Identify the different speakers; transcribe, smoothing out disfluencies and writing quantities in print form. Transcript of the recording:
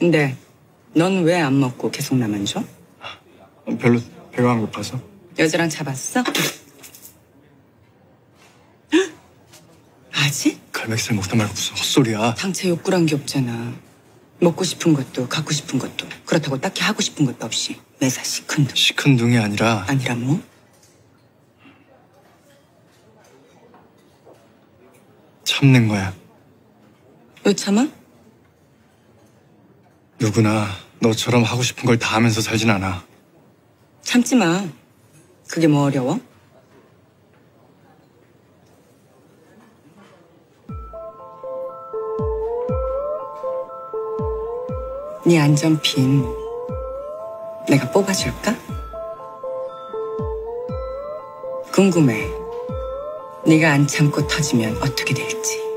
Speaker 1: 근데 넌 왜 안 먹고 계속 나만 줘?
Speaker 2: 별로 배가 안 고파서.
Speaker 1: 여자랑 잡았어? 아직?
Speaker 2: 갈매기살 먹다 말고 무슨 헛소리야.
Speaker 1: 당체 욕구란 게 없잖아. 먹고 싶은 것도 갖고 싶은 것도 그렇다고 딱히 하고 싶은 것도 없이 매사 시큰둥.
Speaker 2: 시큰둥이 아니라
Speaker 1: 아니라 뭐?
Speaker 2: 참는 거야.
Speaker 1: 왜 참아?
Speaker 2: 누구나 너처럼 하고 싶은 걸 다 하면서 살진 않아.
Speaker 1: 참지 마. 그게 뭐 어려워? 네 안전핀 내가 뽑아줄까? 궁금해. 네가 안 참고 터지면 어떻게 될지.